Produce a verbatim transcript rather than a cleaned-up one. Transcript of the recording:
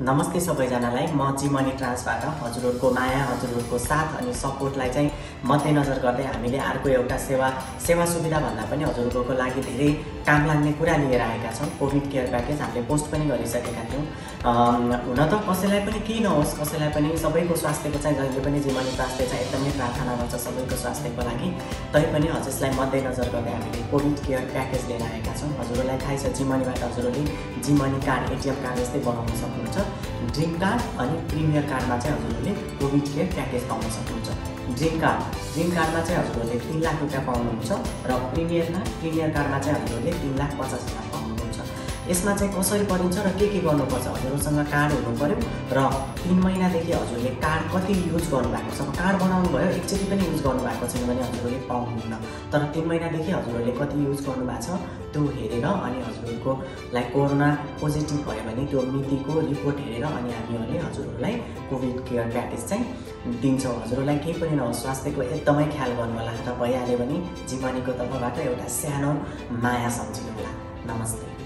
नमस्ते सबैजनालाई म जिमनी ट्रान्सबाट हजुरहरुको माया हजुरहरुको साथ अनि सपोर्टलाई चाहिँ मध्यनजर गर्दै हामीले अर्को एउटा सेवा सेवा सुविधा भन्दा पनि हजुरहरुको लागि धेरै काम लाग्ने कुरा लिएर आएका छौं। कोभिड केयर प्याकेज हामीले पोस्ट पनि गरिसकेका थियौं। हुन त कसैलाई पनि के नहोस्, कसैलाई पनि सबैको स्वास्थ्यको चाहिँ जहिले पनि जिमनी ट्रान्सले चाहिँ एकदमै प्रार्थना गर्छ सबैको स्वास्थ्यको लागि। तै पनि हजुरलाई मध्यनजर गर्दै हामीले कोभिड केयर प्याकेज लिएर आएका छौं। हजुरलाई थाहै छ जिमनीबाट हजुरले जिमनी कार्ड एटीएम कार्ड जस्तै बनाउन सक्नुहुन्छ। ड्रिम कार्ड अनि प्रिमियर कार्डमा चाहिँ हजुरले कोभिड केयर प्याकेज पाउन सक्नुहुन्छ। ड्रिम कार्ड ड्रिम कार्डमा चाहिँ हजुरले तीन लाख रुपैयाँ पाउनुहुन्छ र प्रिमियरमा प्रिमियर कार्डमा चाहिँ हजुरले तीन लाख पचास हजार पाउनुहुन्छ। यसमा चाहिँ कसरी परिन्छ र के के गर्नुपर्छ, हजुरसँग कार्ड हुनु पर्यो र तीन महिनादेखि हजुरले कार्ड कति युज गर्नुभएको छ, कार्ड बनाउनु भयो एकचोटि पनि युज गर्नुभएको छैन भने हजुरले पाउनुहुन्न। तर तीन महिनादेखि हजुरले कति युज गर्नुभएको छ त्यो हेरेर अनि हजुरको लाई कोरोना पोजिटिभ भयो भने त्यो मितिको रिपोर्ट हेरेर अनि हामीहरूले हजुरलाई कोभिड केयर प्याकेज चाहिँ दिन्छौँ। हजुरलाई केही पनि नहोस्, स्वास्थ्यको एकदमै ख्याल गर्नु होला र भइहाल्यो भने जिमनीको तर्फबाट एउटा सानो माया सम्झिनु होला। नमस्ते।